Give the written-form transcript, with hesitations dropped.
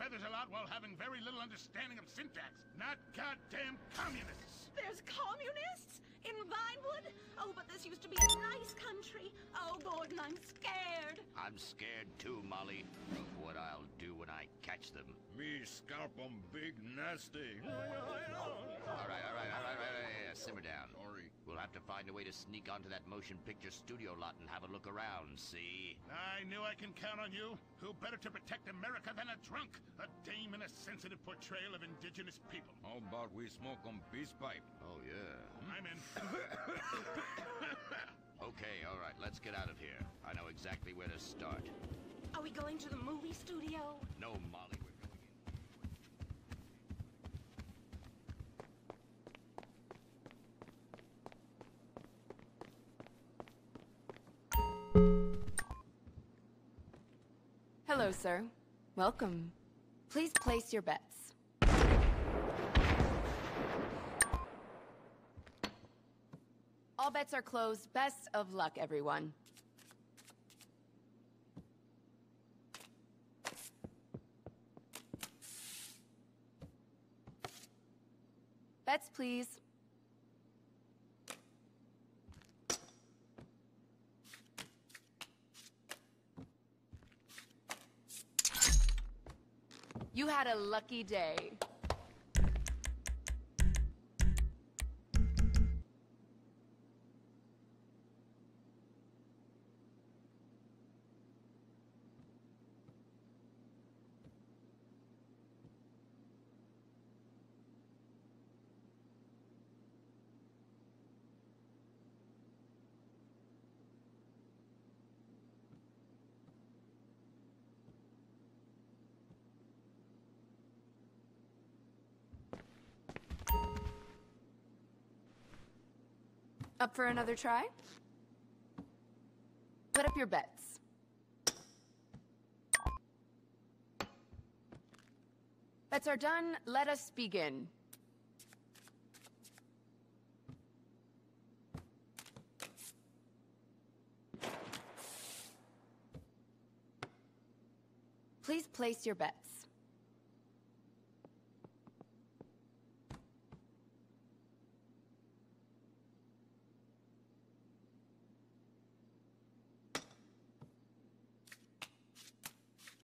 feathers a lot while having very little understanding of syntax. Not goddamn communists. There's communists? In Vinewood? Oh, but this used to be a nice country. Oh, Gordon, I'm scared. I'm scared too, Molly, of what I'll do when I catch them. Me scalp 'em big nasty. All right. Simmer down. Sorry. We'll have to find a way to sneak onto that motion picture studio lot and have a look around, see? I knew I can count on you. Who better to protect America than a drunk? A dame in a sensitive portrayal of indigenous people. How about we smoke 'em peace pipe? Oh, yeah. I'm in. Okay, all right, let's get out of here. I know exactly where to start. Are we going to the movie studio? No, Molly, we're going in. Hello, sir. Welcome. Please place your bets. All bets are closed. Best of luck, everyone. Bets, please. You had a lucky day. Up for another try? Put up your bets. Bets are done. Let us begin. Please place your bets.